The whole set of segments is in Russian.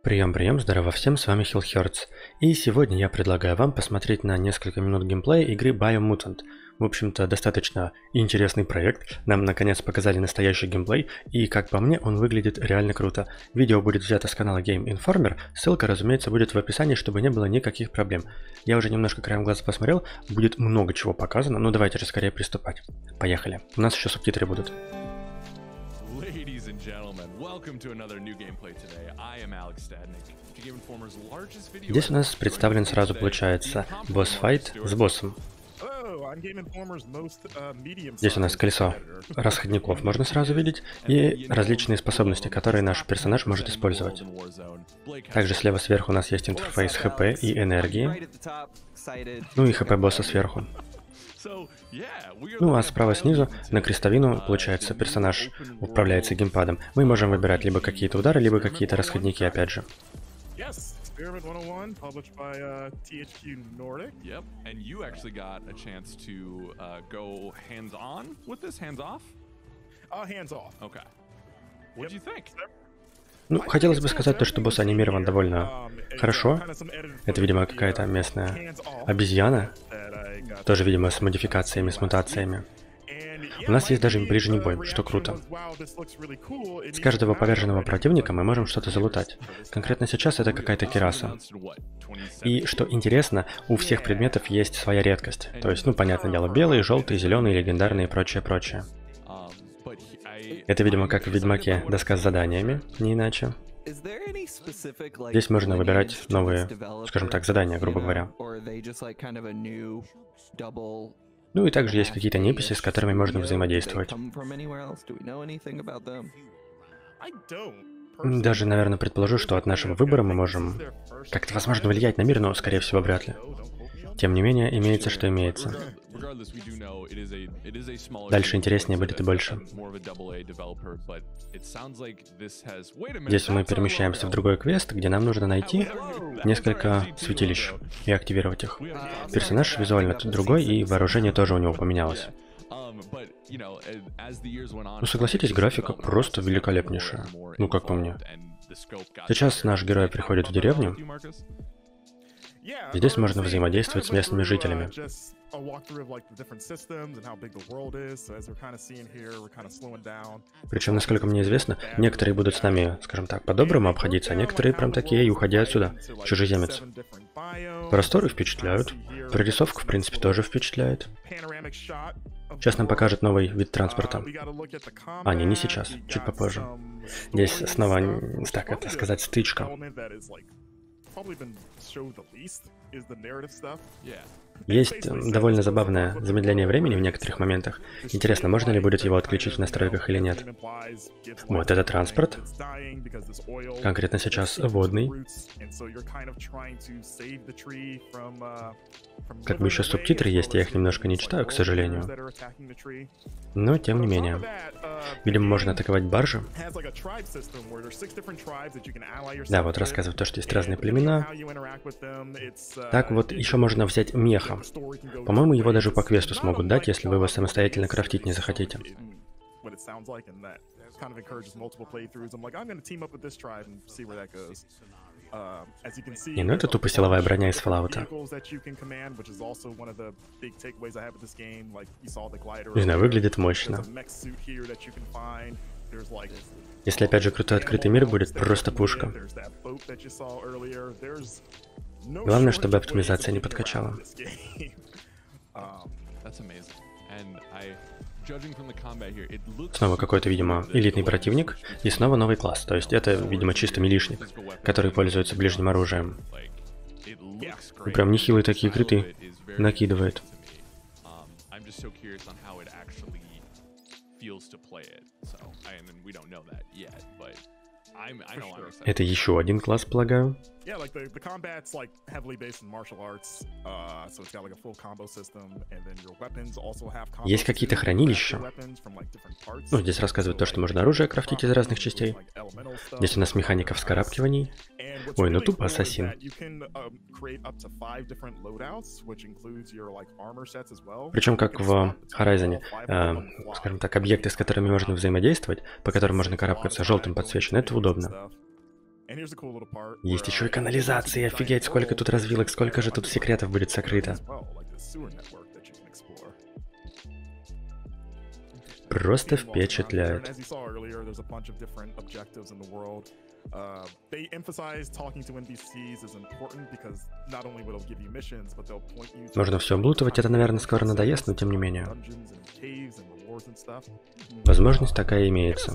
Прием, здорово всем, с вами Hillhertz. И сегодня я предлагаю вам посмотреть на несколько минут геймплея игры Biomutant. В общем-то, достаточно интересный проект. Нам наконец показали настоящий геймплей, и как по мне, он выглядит реально круто. Видео будет взято с канала Game Informer, ссылка, разумеется, будет в описании, чтобы не было никаких проблем. Я уже немножко краем глаза посмотрел, будет много чего показано, но давайте же скорее приступать. Поехали. У нас еще субтитры будут. Здесь у нас представлен сразу, получается, босс-файт с боссом. Здесь у нас колесо расходников можно сразу видеть, и различные способности, которые наш персонаж может использовать. Также слева сверху у нас есть интерфейс ХП и энергии. Ну и ХП босса сверху. Ну а справа снизу на крестовину, получается, персонаж управляется геймпадом. Мы можем выбирать либо какие-то удары, либо какие-то расходники, опять же. Experiment 101, published by THQ Nordic. Yep, and you actually got a chance to go hands-on with this, hands-off? Hands-off. Okay. What do you think? Ну, хотелось бы сказать то, что босс анимирован довольно хорошо. Это, видимо, какая-то местная обезьяна. Тоже, видимо, с модификациями, с мутациями. У нас есть даже ближний бой, что круто. С каждого поверженного противника мы можем что-то залутать. Конкретно сейчас это какая-то кираса. И, что интересно, у всех предметов есть своя редкость. То есть, ну, понятное дело, белые, желтые, зеленые, легендарные и прочее. Это, видимо, как в Ведьмаке, доска с заданиями, не иначе. Здесь можно выбирать новые, скажем так, задания, грубо говоря. Ну и также есть какие-то неписи, с которыми можно взаимодействовать. Даже, наверное, предположу, что от нашего выбора мы можем как-то, возможно, влиять на мир, но, скорее всего, вряд ли. Тем не менее, имеется, что имеется. Дальше интереснее будет и больше. Здесь мы перемещаемся в другой квест, где нам нужно найти несколько святилищ и активировать их. Персонаж визуально тут другой, и вооружение тоже у него поменялось. Ну, согласитесь, графика просто великолепнейшая. Ну, как по мне. Сейчас наш герой приходит в деревню. Здесь можно взаимодействовать с местными жителями. Причем, насколько мне известно, некоторые будут с нами, скажем так, по-доброму обходиться, а некоторые прям такие и уходи отсюда, чужеземец. Просторы впечатляют, прорисовка, в принципе, тоже впечатляет. Сейчас нам покажет новый вид транспорта. А, не сейчас, чуть попозже. Здесь снова, так это сказать, стычка. Есть довольно забавное замедление времени в некоторых моментах. Интересно, можно ли будет его отключить в настройках или нет. Вот это транспорт. Конкретно сейчас водный. Как бы еще субтитры есть, я их немножко не читаю, к сожалению. Но тем не менее. Видимо, можно атаковать баржи. Да, вот рассказывают то, что есть разные племена. Так вот, еще можно взять меха. По-моему, его даже по квесту смогут дать, если вы его самостоятельно крафтить не захотите. Не, ну это тупо силовая броня из Fallout. Не знаю, выглядит мощно. Если опять же крутой открытый мир будет, просто пушка. Главное, чтобы оптимизация не подкачала. Снова какой-то, видимо, элитный противник, и снова новый класс. То есть это, видимо, чисто милишник, который пользуется ближним оружием. И прям нехилые такие криты накидывает. Это еще один класс, полагаю. Есть какие-то хранилища. Ну, здесь рассказывают то, что можно оружие крафтить из разных частей. Здесь у нас механика вскарабкиваний. Ой, ну тупо ассасин. Причем как в Horizon, скажем так, объекты, с которыми можно взаимодействовать, по которым можно карабкаться, желтым подсвечены, это удобно. And here's a cool little part. Есть еще и канализации, офигеть, сколько тут развилок, сколько же тут секретов будет сокрыто. Просто впечатляет. Можно все облутывать, это, наверное, скоро надоест, но тем не менее. Возможность такая имеется.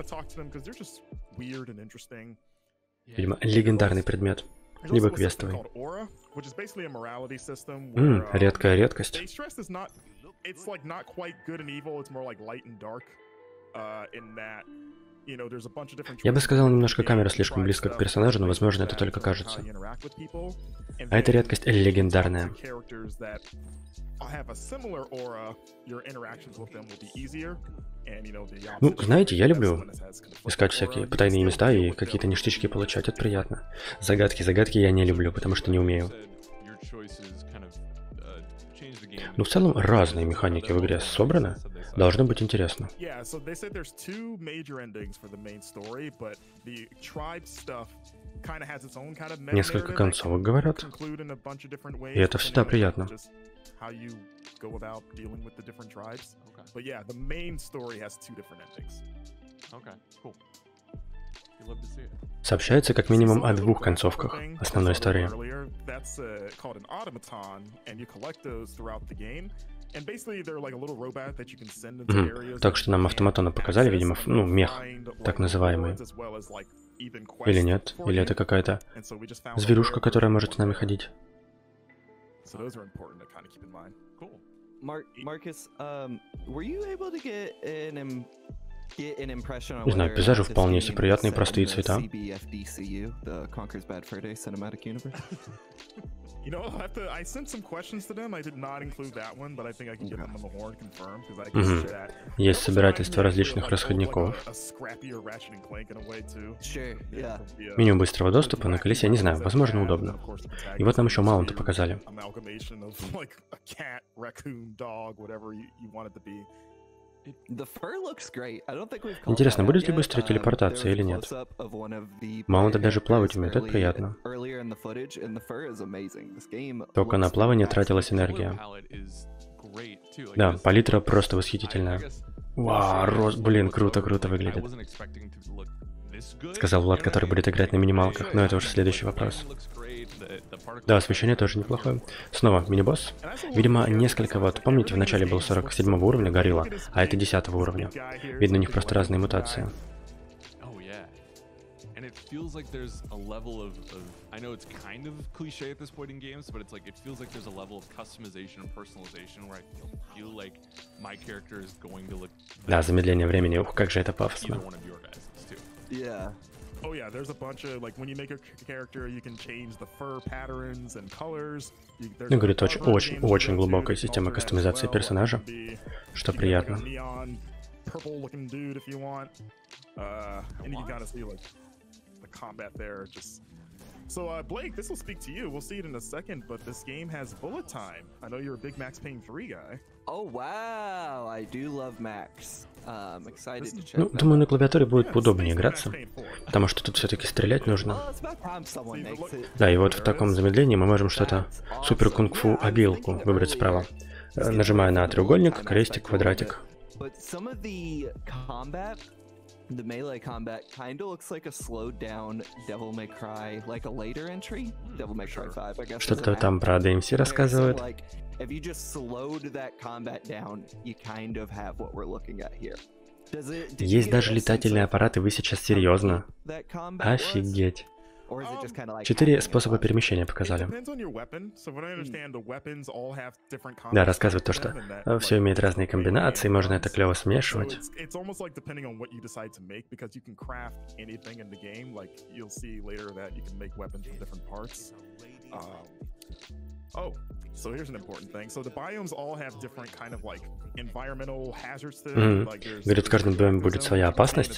Видимо, легендарный предмет. Либо квестовый. Редкая редкость. Я бы сказал, немножко камера слишком близко к персонажу, но, возможно, это только кажется. А эта редкость легендарная. Ну, знаете, я люблю искать всякие потайные места и какие-то ништячки получать, это приятно. Загадки я не люблю, потому что не умею. Но в целом разные механики в игре собраны. Должно быть интересно. Несколько концовок, говорят. И это всегда приятно. Сообщается как минимум о 2 концовках основной истории. Так что нам автоматона показали, видимо, ну, мех, так называемый. Или нет? Или это какая-то зверюшка, которая может с нами ходить? Не знаю, пейзажи вполне себе приятные, простые цвета. Есть собирательство различных расходников. Меню быстрого доступа на колесе, не знаю, возможно, удобно. И вот нам еще маунты показали. Интересно, будет ли быстрая телепортация или нет? Маунты даже плавать умеют, это приятно. Только на плавание тратилась энергия. Да, палитра просто восхитительная. Вау, блин, круто выглядит. Сказал Влад, который будет играть на минималках, но это уже следующий вопрос. Да, освещение тоже неплохое. Снова мини-босс. Видимо, несколько вот. Помните, в начале был 47 уровня горилла, а это 10 уровня. Видно, у них просто разные мутации. Да, замедление времени, ух, как же это пафосно. Oh yeah, there's a bunch of, like, when you make a character, you can change the fur patterns and colors. Ну, говорит, очень глубокая система кастомизации персонажа, что приятно. So, Blake, this will speak to you. We'll see it in a second, but this game has bullet time. I know you're a big Max Payne 3 guy. Oh, wow. I do love Max. Excited to check. Ну, думаю, на клавиатуре будет поудобнее играться, потому что тут все-таки стрелять нужно. Да, и вот в таком замедлении мы можем что-то супер кунг-фу обилку выбрать справа. Нажимая на треугольник, крестик, квадратик. The melee combat kind of looks like a slowed down Devil May Cry, like a later entry, Devil May Cry 5, I guess. Что-то там про DMC рассказывают. If you just slowed that combat down, you kind of have what we're looking at here. Есть даже летательные аппараты, вы сейчас серьезно? Офигеть. 4 способа перемещения показали. Да, рассказывают то, что все имеет разные комбинации, можно это клево смешивать. So here's an important thing. So the biomes all have different kind of like environmental hazards to them. Говорит, в каждом биоме будет своя опасность.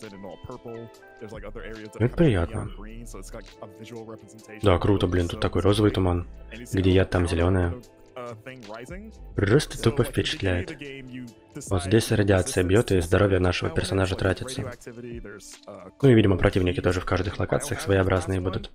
Это приятно. Да, круто, блин, тут такой розовый туман. Где я, там зеленая. Просто тупо впечатляет. Вот здесь радиация бьет, и здоровье нашего персонажа тратится. Ну и, видимо, противники тоже в каждых локациях своеобразные будут.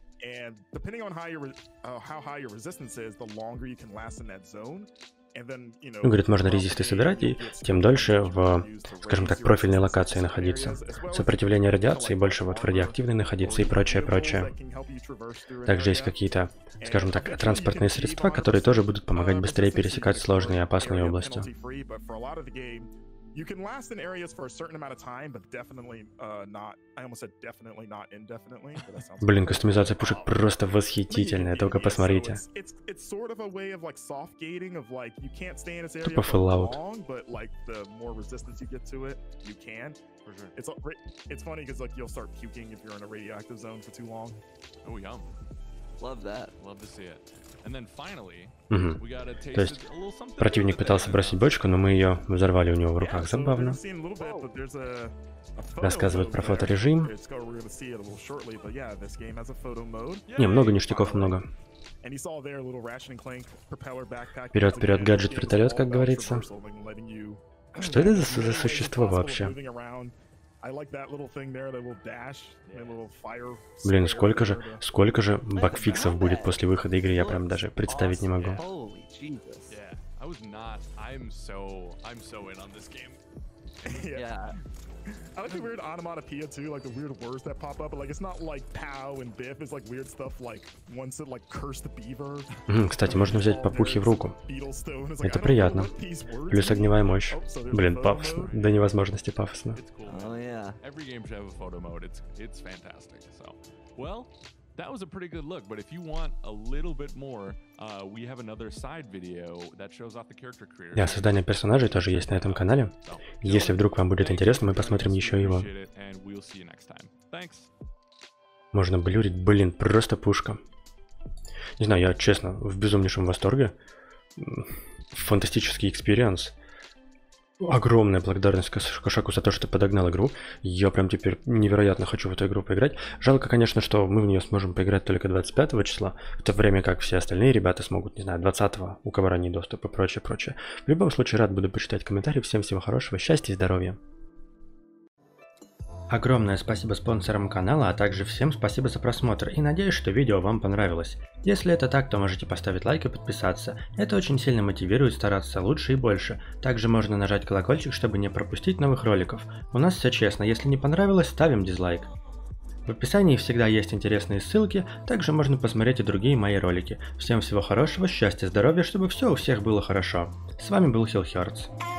Ну, говорит, можно резисты собирать и тем дольше в, скажем так, профильной локации находиться. Сопротивление радиации больше вот в радиоактивной находиться и прочее, прочее. Также есть какие-то, скажем так, транспортные средства, которые тоже будут помогать быстрее пересекать сложные и опасные области. You can last in areas for a certain amount of time, but definitely not. I almost said definitely not indefinitely. Блин, кастомизация пушек просто восхитительная, только посмотрите. Тупо Fallout. It's funny because like you'll start puking if you're in a radioactive zone for too long. Oh, yum. Love that. Love to see it. And then finally, То есть противник пытался бросить бочку, но мы ее взорвали у него в руках. Забавно. Рассказывают про фоторежим. Не, много ништяков, много. Вперед, вперед, гаджет-вертолет, как говорится. Что это за существо вообще? Блин, сколько же багфиксов будет после выхода игры, я прям даже представить не могу. I like the weird onomatopoeia too, like the weird words that pop up, but like it's not like pow and biff, it's like weird stuff like one said like curse the beaver. Кстати, можно взять попухи в руку. Это приятно. Плюс огневая мощь. Блин, пафосно. До невозможности пафосно. That was a pretty good look, but if you want a little bit more, we have another side video that shows off the character creator. Да, создание персонажей тоже есть на этом канале. Если вдруг вам будет интересно, мы посмотрим еще его. Можно блюрить, блин, просто пушка. Не знаю, я честно в безумнейшем восторге. Фантастический экспириенс. Огромная благодарность Кошаку за то, что подогнал игру. Я прям теперь невероятно хочу в эту игру поиграть. Жалко, конечно, что мы в нее сможем поиграть только 25 числа, в то время как все остальные ребята смогут, не знаю, 20-го, у кого ранний доступ и прочее, прочее. В любом случае, рад буду почитать комментарии. Всем всего хорошего, счастья и здоровья. Огромное спасибо спонсорам канала, а также всем спасибо за просмотр и надеюсь, что видео вам понравилось. Если это так, то можете поставить лайк и подписаться. Это очень сильно мотивирует стараться лучше и больше. Также можно нажать колокольчик, чтобы не пропустить новых роликов. У нас все честно, если не понравилось, ставим дизлайк. В описании всегда есть интересные ссылки, также можно посмотреть и другие мои ролики. Всем всего хорошего, счастья, здоровья, чтобы все у всех было хорошо. С вами был Хилл Хёрдс.